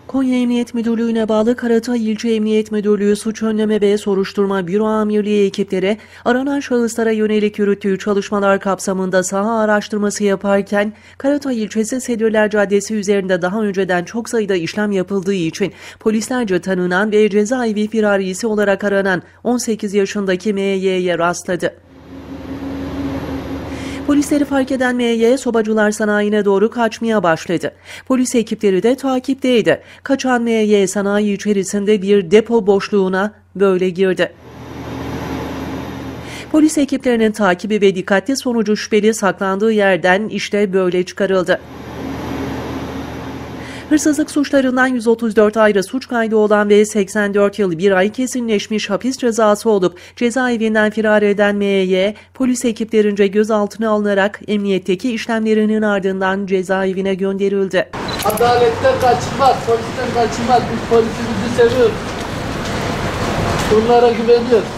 Konya Emniyet Müdürlüğü'ne bağlı Karatay İlçe Emniyet Müdürlüğü Suç Önleme ve Soruşturma Büro Amirliği ekipleri aranan şahıslara yönelik yürüttüğü çalışmalar kapsamında saha araştırması yaparken Karatay ilçesi Sedirler Caddesi üzerinde daha önceden çok sayıda işlem yapıldığı için polislerce tanınan ve cezaevi firarisi olarak aranan 18 yaşındaki M.Y.'ye rastladı. Polisleri fark eden M.Y. Sobacılar Sanayi'ne doğru kaçmaya başladı. Polis ekipleri de takipteydi. Kaçan M.Y. sanayi içerisinde bir depo boşluğuna böyle girdi. Polis ekiplerinin takibi ve dikkatli sonucu şüpheli saklandığı yerden işte böyle çıkarıldı. Hırsızlık suçlarından 134 ayrı suç kaydı olan ve 84 yıl 1 ay kesinleşmiş hapis cezası olup cezaevinden firar eden M.Y. polis ekiplerince gözaltına alınarak emniyetteki işlemlerinin ardından cezaevine gönderildi. Adaletten kaçınmaz, polisten kaçınmaz. Biz polisimizi seviyoruz. Bunlara güveniyoruz.